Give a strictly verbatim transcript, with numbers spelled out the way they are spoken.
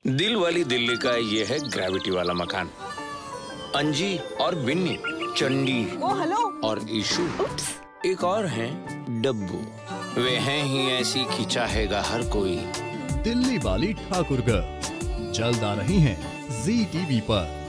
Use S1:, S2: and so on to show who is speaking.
S1: दिल वाली दिल्ली का ये है ग्रेविटी वाला मकान। अंजी और बिन्नी, चंडी
S2: ओ हेलो
S1: और ईशु, एक और हैं डब्बू। वे हैं ही ऐसी कि चाहेगा हर कोई।
S3: दिल्ली वाली ठाकुरगढ़ जल्द आ रही हैं जी टीवी पर।